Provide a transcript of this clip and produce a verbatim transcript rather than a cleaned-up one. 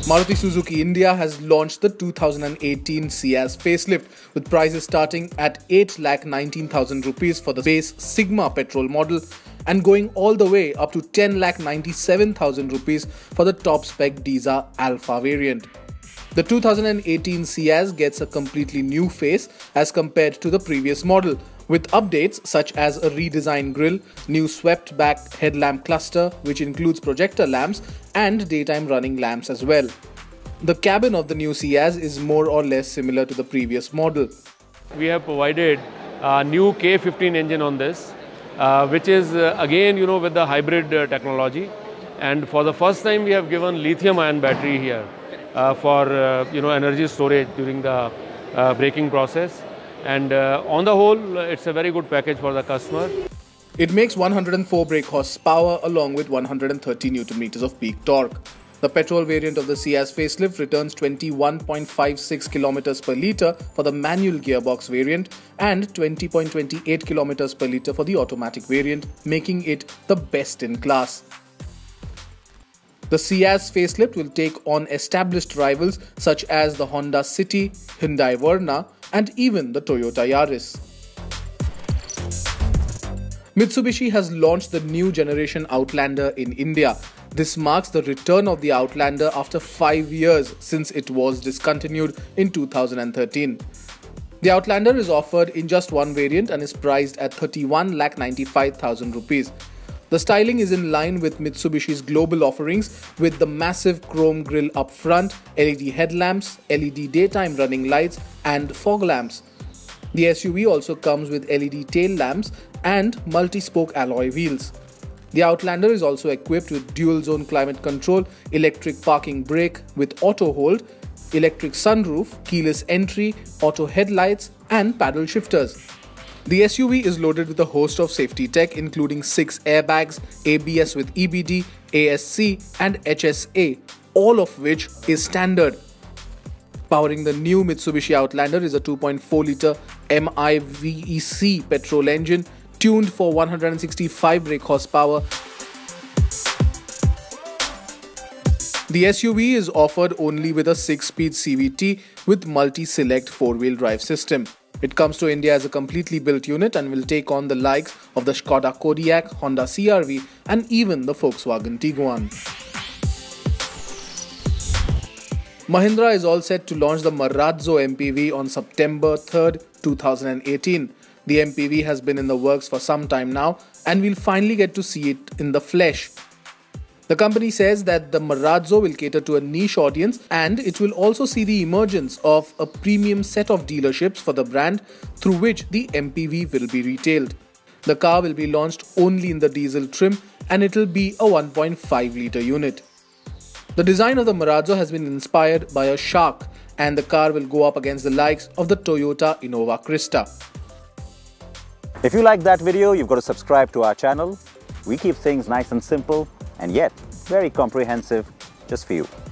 Maruti Suzuki India has launched the two thousand eighteen Ciaz facelift with prices starting at eight lakh nineteen thousand rupees for the base Sigma petrol model and going all the way up to ten lakh ninety-seven thousand rupees for the top spec Diza Alpha variant. The two thousand eighteen Ciaz gets a completely new face as compared to the previous model, with updates such as a redesigned grille, new swept back headlamp cluster which includes projector lamps and daytime running lamps as well. The cabin of the new Ciaz is more or less similar to the previous model. We have provided a new K fifteen engine on this, uh, which is uh, again you know with the hybrid uh, technology, and for the first time we have given lithium ion battery here uh, for uh, you know energy storage during the uh, braking process. And uh, on the whole, it's a very good package for the customer. It makes one hundred four brake horsepower along with one hundred thirty newton meters of peak torque. The petrol variant of the Ciaz facelift returns twenty-one point five six kilometers per litre for the manual gearbox variant and twenty point two eight kilometers per litre for the automatic variant, making it the best in class. The Ciaz facelift will take on established rivals such as the Honda City, Hyundai Verna, and even the Toyota Yaris. Mitsubishi has launched the new generation Outlander in India. This marks the return of the Outlander after five years since it was discontinued in two thousand thirteen. The Outlander is offered in just one variant and is priced at thirty-one lakh ninety-five thousand rupees. The styling is in line with Mitsubishi's global offerings with the massive chrome grille up front, L E D headlamps, L E D daytime running lights and fog lamps. The S U V also comes with L E D tail lamps and multi-spoke alloy wheels. The Outlander is also equipped with dual-zone climate control, electric parking brake with auto hold, electric sunroof, keyless entry, auto headlights and paddle shifters. The S U V is loaded with a host of safety tech including six airbags, A B S with E B D, A S C and H S A, all of which is standard. Powering the new Mitsubishi Outlander is a two point four litre M I V E C petrol engine tuned for one hundred sixty-five brake horsepower. The S U V is offered only with a six speed C V T with multi-select four-wheel drive system. It comes to India as a completely built unit and will take on the likes of the Skoda Kodiaq, Honda C R V and even the Volkswagen Tiguan. Mahindra is all set to launch the Marazzo M P V on September third, two thousand eighteen. The M P V has been in the works for some time now and we'll finally get to see it in the flesh. The company says that the Marazzo will cater to a niche audience and it will also see the emergence of a premium set of dealerships for the brand through which the M P V will be retailed. The car will be launched only in the diesel trim and it will be a one point five litre unit. The design of the Marazzo has been inspired by a shark and the car will go up against the likes of the Toyota Innova Crista. If you like that video, you've got to subscribe to our channel. We keep things nice and simple and yet very comprehensive just for you.